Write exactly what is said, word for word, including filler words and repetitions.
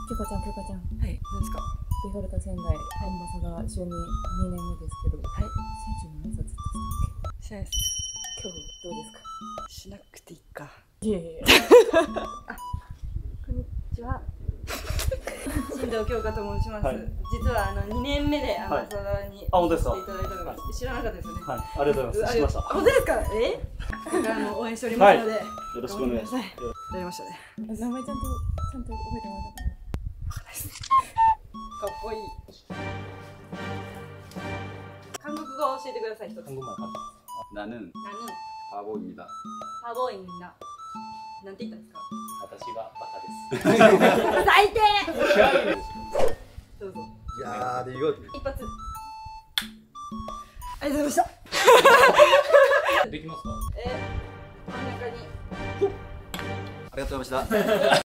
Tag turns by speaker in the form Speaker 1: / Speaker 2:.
Speaker 1: キュカちゃん、キュカちゃん。
Speaker 2: はい、何ですか。
Speaker 1: ベガルタ仙台アンバサダー就任にねんめですけど、はい。選手の挨拶でしたっけ？
Speaker 2: しないです。
Speaker 1: 今日どうですか？
Speaker 2: しなくていいか。
Speaker 1: いやいやいや。
Speaker 2: あ、こんにちは。新藤京香と申します。はい、実はあのにねんめでアンバサダーにさせていただいたのが、はい、知らなかったですよね。はい、ありがとうございます。知りました。本当ですか？え？あの応援しておりますので、はい、よろしくお願いします。やりましたね。
Speaker 1: 名前ちゃんとちゃんと覚えてもらったかな。
Speaker 2: わかんないです。かっこいい。韓国語を教えてください。一つ。나는 바보입니다. 바보입니다. なんて言ったんですか？
Speaker 3: 私はバカです。
Speaker 2: 最低。どうぞ。
Speaker 4: いやー、で、이거
Speaker 2: 一発。ありがとうございました。
Speaker 3: できますか？
Speaker 2: え、真ん中に。
Speaker 4: ありがとうございました。